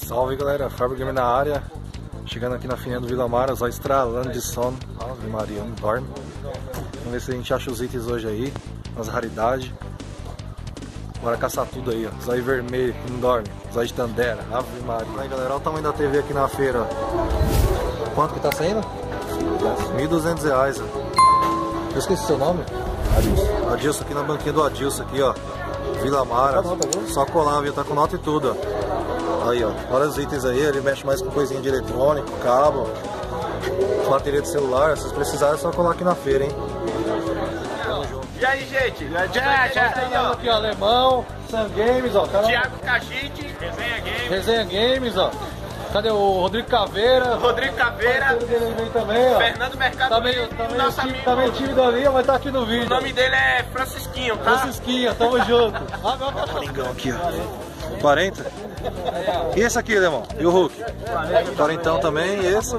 Salve galera, Fábio Gamer na área. Chegando aqui na Fininha do Vila Mara, só estralando de sono. Ave Maria, não dorme. Vamos ver se a gente acha os itens hoje aí, as raridades. Bora caçar tudo aí, ó. Zóio vermelho, que não dorme. Zóio de Tandera, Ave Maria. Aí galera, olha o tamanho da TV aqui na feira, ó. Quanto que tá saindo? R$1.200, ó. Eu esqueci seu nome? Adilson. Adilson, aqui na banquinha do Adilson, aqui, ó. Vila Mara. Só colar, viu? Tá com nota e tudo, ó. Aí, ó. Olha os itens aí. Ele mexe mais com coisinha de eletrônico, cabo, bateria de celular. Se vocês precisarem, é só colar aqui na feira, hein? E aí, gente? Já. Aqui, ó, Alemão, Sun Games, ó. Thiago Cachite, Resenha Games. Resenha Games, ó. Cadê o Rodrigo Caveira? Rodrigo Caveira. O dele vem também, ó. Fernando Mercado. Tá meio tímido ali, mas tá aqui no vídeo. O nome dele é Francisquinho, tá? Francisquinho, tamo junto. Ah, meu cachorro. Aqui, ó. 40. E esse aqui, Alemão? E o Hulk? 40 também, e esse?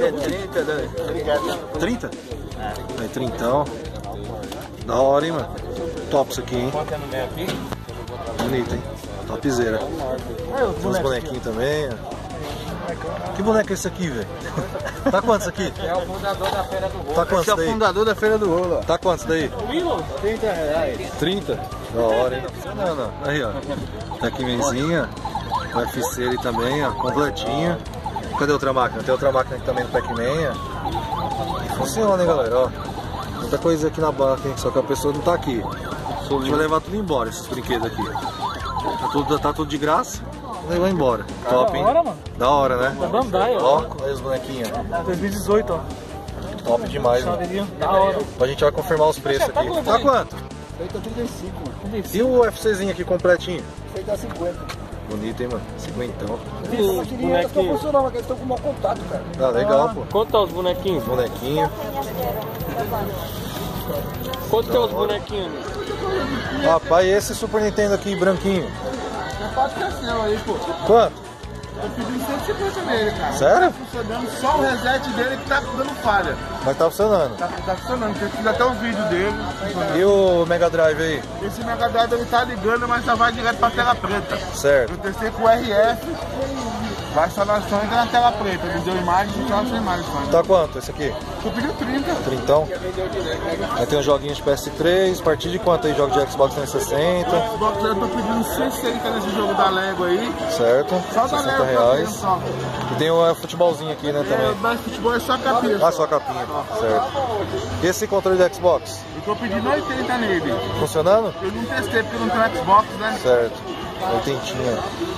30? Aí, 30. Da hora, hein, mano? Top isso aqui, hein? Bonito, hein? Topzera. Tem uns bonequinhos também, ó. Que boneco é esse aqui, velho? Tá quanto isso aqui? É o fundador da Feira do Rolo. Tá quanto isso daí? É o fundador da Feira do Rolo. Tá quanto isso daí? R$30. 30? Da hora, hein? Não. Aí, ó. Pac-Manzinha. O UFC ali também, ó. Completinho. Cadê outra máquina? Tem outra máquina aqui também do Pac-Man, ó. E funciona, hein, galera, ó. Muita coisa aqui na banca, hein? Só que a pessoa não tá aqui. A gente vai levar tudo embora, esses brinquedos aqui. Tá tudo de graça. Levar embora. Top, hein? Da hora, mano. Da hora, né? Bandai, ó. Olha os bonequinhos. 2018, ó. Top demais, mano. Da hora. A gente vai confirmar os preços aqui. Tá quanto? Feito a 35, mano. E o UFCzinho aqui completinho? Feito a 50. Bonito, hein, mano? 50. Os bonequinhos estão funcionando, mas eles estão com mau contato, cara. Ah, legal, pô. Quanto tá os bonequinhos? Bonequinho. Quanto tá os bonequinhos? Rapaz, e esse Super Nintendo aqui, branquinho? Já pode crescer aí, pô. Quanto? Eu pedi 150 nele, cara. Sério? Tá funcionando, só o reset dele que tá dando falha. Mas tá funcionando. Tá funcionando, eu fiz até um vídeo dele. E o Mega Drive aí? Esse Mega Drive ele tá ligando, mas só vai direto pra tela preta. Certo. Eu testei com o RF, vai instalação e na tela preta. Ele deu imagem e só sem imagem. Tá quanto esse aqui? Eu pedi 30. 30. Aí tem uns joguinhos de PS3, a partir de quanto aí? Jogo de Xbox 360. Xbox eu tô pedindo 160 nesse jogo da Lego aí. Certo. Só da Lego R$60. só. E tem o futebolzinho aqui, né, também. Mas futebol é só capinha. Ah, só a capinha. Certo. E esse controle de Xbox? Eu tô pedindo 80 nele. Funcionando? Eu não testei porque não tem Xbox, né? Certo. 80.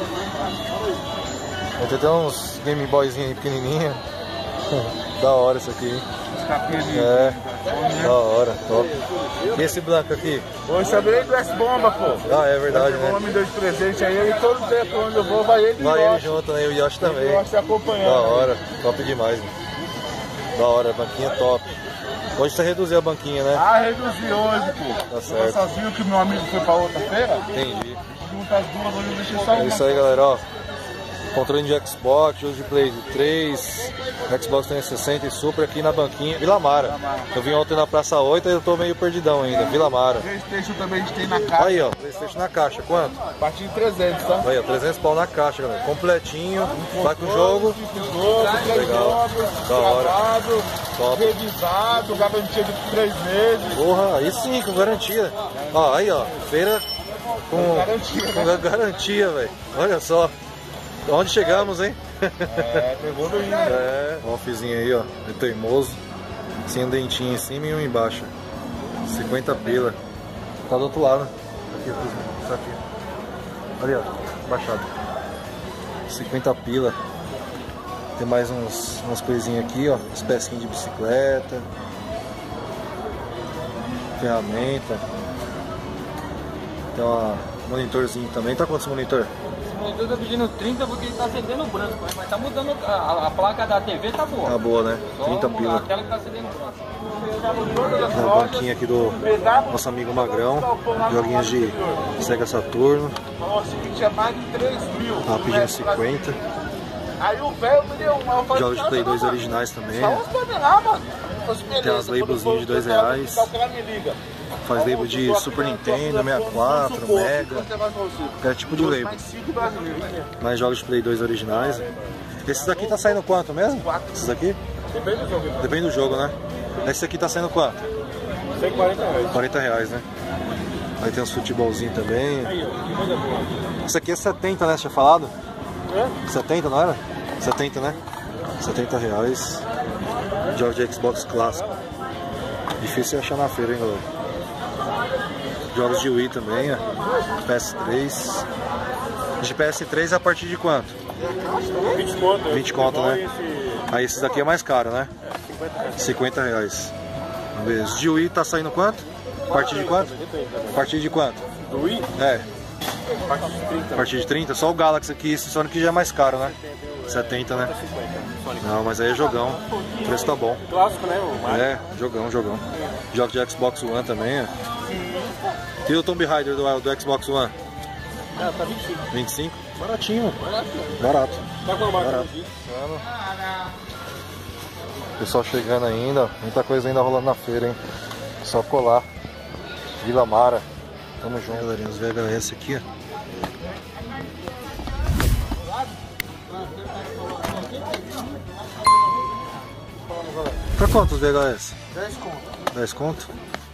Vai ter até uns Game Boyzinho aí pequenininho. Da hora isso aqui, hein? As capinhas de... Da hora, top. E esse branco aqui? Pô, eu chamei do S-Bomba, pô. Ah, é verdade, O né? homem me deu de presente aí, e todo tempo onde eu vou, vai ele e Vai ele Yoshi. junto, né? E o Yoshi também. O Yoshi acompanhando. Da hora, top demais, né? Da hora, banquinha top. Hoje você reduziu a banquinha, né? Ah, reduzi hoje, pô. Tá certo. Você sozinho que meu amigo foi pra outra feira? Entendi. Junto as duas, hoje eu deixei só uma. É isso aí, galera, ó. Controle de Xbox, jogo de Play 3, Xbox 360 e Super aqui na banquinha, Vila Mara. Eu vim ontem na Praça 8 e eu tô meio perdidão ainda, Vila Mara. PlayStation também a gente tem na caixa. Aí, ó, PlayStation na caixa, quanto? A partir de 300, tá? Aí, ó, 300 pau na caixa, galera. Completinho, vai com o jogo. Legal. Da hora. Top. Revisado, garantia de 3 meses. Porra, aí sim, com garantia. Ó, aí, ó, feira com garantia, velho. Olha só. Onde chegamos, hein? É, pegou do índio. É, ó o fiozinho aí, ó, é teimoso. Sem um dentinho em cima e um embaixo. 50 pila. Tá do outro lado. Aqui, o fiozinho, tá aqui. Ali, ó, baixado. 50 pila. Tem mais umas coisinhas aqui, ó. As pecinhas de bicicleta. Ferramenta. Tem um monitorzinho também. Tá quantos monitor? Eu tô pedindo 30 porque ele tá acendendo branco, mas tá mudando a placa da TV, tá boa. Tá boa, né? 30 pila. A tela que tá acendendo branco. Na banquinha aqui do nosso amigo Magrão. Joguinhos de Sega Saturno. Nossa, que tinha mais de 3 mil. Tá pedindo 50. Aí o velho me deu uma. Jogos de Play 2 originais também. Só uns panelar, mano. Tem umas labelzinhas de R$2. O cara me liga. Faz label de Super Nintendo, 64, Mega, qualquer tipo de label. Mais jogos de Play 2 originais. Esses daqui tá saindo quanto mesmo? Esses daqui? Depende do jogo, né? Esse aqui tá saindo quanto? 40 reais, né? Aí tem uns futebolzinhos também. Esse aqui é 70, né? Você tinha falado? 70, não era? 70, né? 70 reais. Jogos de Xbox clássico. Difícil achar na feira, hein, galera? Jogos de Wii também, ó. PS3. De PS3 a partir de quanto? 20 conto. 20 conto, né? Aí esses daqui é mais caro, né? 50 reais. Vamos ver. Os de Wii tá saindo quanto? A partir de quanto? A partir de quanto? Do Wii? É. A partir de 30. A partir de 30? Só o Galaxy aqui, esse Sonic já é mais caro, né? 70, né? Não, mas aí é jogão. O preço tá bom. Clássico, né? É, jogão. Jogos de Xbox One também, ó. E o Tomb Raider do Xbox One? Ah, tá 25. 25? Baratinho. Barato. Tá com a marca Barato. aqui. Pessoal chegando ainda, muita coisa ainda rolando na feira, hein? Só colar. Vila Mara. Tamo junto, galerinha. Os VHS aqui, ó. Pra quantos VHS? 10 conto. 10 conto?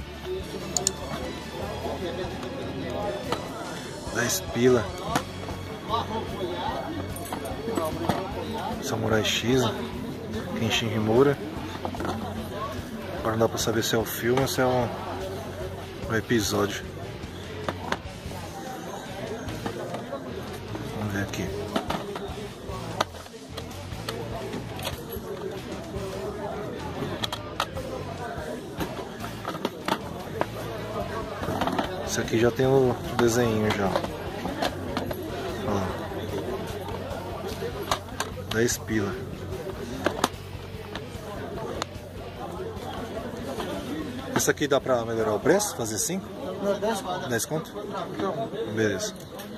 10 pila. Samurai X, Kenshin Himura. Agora não dá pra saber se é o filme ou se é um episódio. Vamos ver aqui. Esse aqui já tem o desenho já. Olha lá. 10 pila. Esse aqui dá pra melhorar o preço? Fazer 5? Não, 10 conto. 10 conto? Beleza.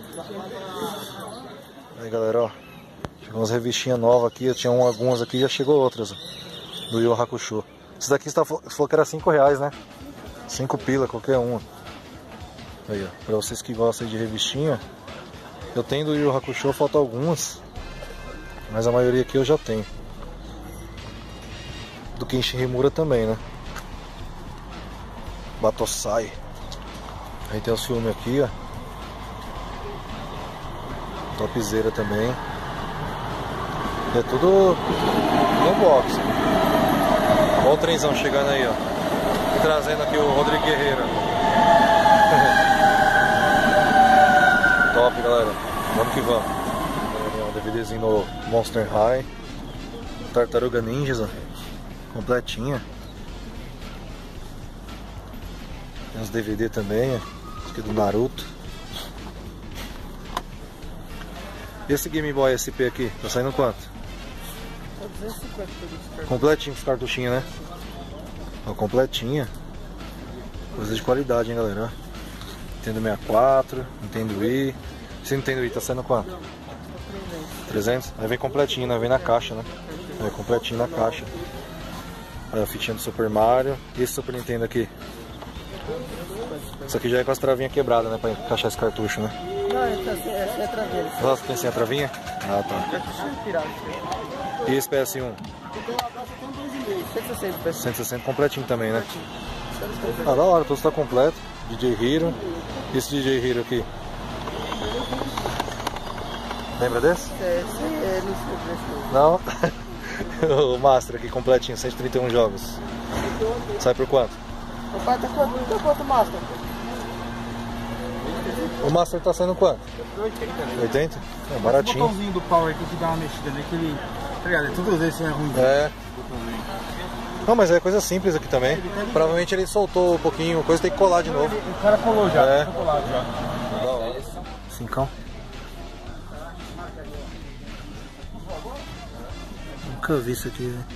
Aí, galera, ó. Chegou umas revistinhas novas aqui. Eu tinha algumas aqui e já chegou outras. Ó, do Yu Hakusho. Esse daqui você falou que era 5 reais, né? 5 pila, qualquer uma. Aí, ó. Pra vocês que gostam de revistinha. Eu tenho do Yu Hakusho, faltam algumas. Mas a maioria aqui eu já tenho. Do Kenshin Himura também, né? Batosai. Aí tem os filmes aqui, ó. Topzera também. E é tudo no box. Olha o trenzão chegando aí, ó. Trazendo aqui o Rodrigo Guerreiro. Top, galera. Vamos que vamos. Um DVDzinho no Monster High. Tartaruga Ninjas, ó. Completinha. Tem uns DVD também, ó. Esse aqui do Naruto. E esse Game Boy SP aqui? Tá saindo quanto? 250 Completinho com os cartuchinhos, né? Ó, completinha. Coisa de qualidade, hein, galera? Nintendo 64, Nintendo Wii. Esse Nintendo Wii tá saindo quanto? 300? Aí vem completinho, né? Vem na caixa, né? Vem completinho na caixa. Aí a fitinha do Super Mario. E esse Super Nintendo aqui? Isso aqui já é com as travinhas quebradas, né? Pra encaixar esse cartucho, né? Não, essa é a traveira. Nossa, tem sem a travinha? Ah, tá. E esse PS1? 160. 160 completinho também, né? Ah, da hora, todos tá completo. DJ Hero. E esse DJ Hero aqui? Lembra desse? Não? O Master aqui completinho, 131 jogos. Sai por quanto? O pai tá quanto Master? O Master tá saindo quanto? 80? É baratinho. O botãozinho do Power aqui que dá uma mexida naquele. Tá ligado? Todas vezes é ruim. É. Não, mas é coisa simples aqui também. Provavelmente ele soltou um pouquinho, coisa tem que colar de novo. O cara colou já. É. Tá colado já. Cincão. Nunca vi isso aqui, velho.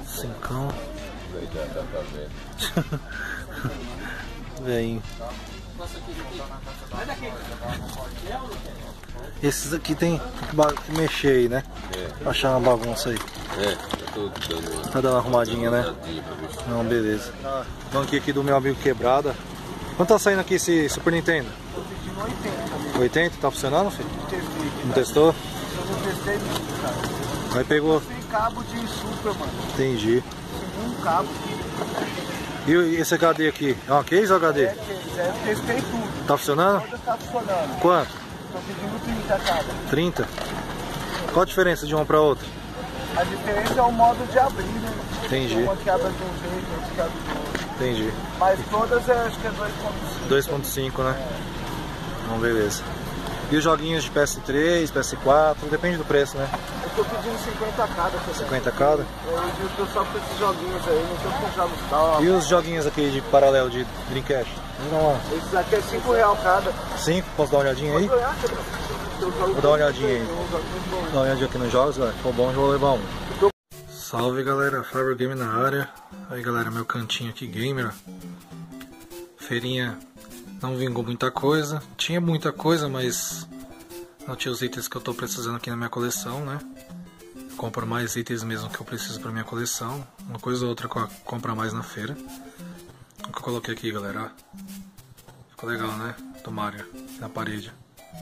Cincão. Veinho. Esses aqui tem que mexer aí, né? Pra achar uma bagunça aí. eu tô dando Tá dando uma arrumadinha, né? Não, beleza. Banquinho aqui do meu amigo Quebrada. Quanto tá saindo aqui esse Super Nintendo? Tô pedindo 80. 80? Tá funcionando, filho? Testei. Não testou? Eu não testei muito, cara. Aí pegou. Sem cabo de Super, mano. Entendi. Sem um cabo. E esse HD aqui? É uma case ou HD? É, eu testei tudo. Tá funcionando? Todas tá funcionando. Quanto? Tô pedindo 30 cada. 30? Qual a diferença de uma pra outra? A diferença é o modo de abrir, né? Entendi. Uma que abre de um jeito, outra que abre de outro. Entendi. Mas todas acho que é 2.5. 2.5, né? Então, beleza. E os joguinhos de PS3, PS4, depende do preço, né? Eu tô pedindo 50 cada. 50 cada. Eu tô só com esses joguinhos aí, não tô com jogos tal. E os joguinhos aqui de paralelo de Dreamcast? Esses aqui é R$5 cada. 5? Posso dar uma olhadinha aí? Vou dar uma olhadinha aí. Vou dar uma olhadinha aqui nos jogos, galera. Se for bom, eu vou levar um. Salve, galera. Fiber Game na área. Aí, galera, meu cantinho aqui gamer. Feirinha não vingou muita coisa. Tinha muita coisa, mas não tinha os itens que eu tô precisando aqui na minha coleção, né? Eu compro mais itens mesmo que eu preciso pra minha coleção. Uma coisa ou outra eu compro mais na feira. O que eu coloquei aqui, galera, ó. Ficou legal, né? Do Mario na parede.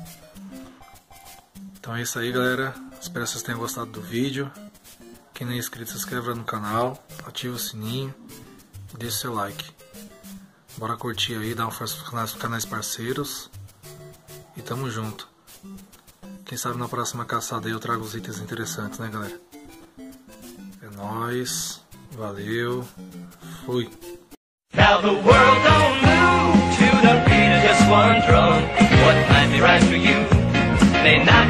Então é isso aí, galera. Espero que vocês tenham gostado do vídeo. Quem não é inscrito, se inscreva no canal, ativa o sininho e deixa o seu like. Bora curtir aí, dar uma força pros canais parceiros. E tamo junto. Quem sabe na próxima caçada aí eu trago os itens interessantes, né, galera? É nóis. Valeu. Fui. Now the world don't move to the beat of just one drum. What might be right for you may not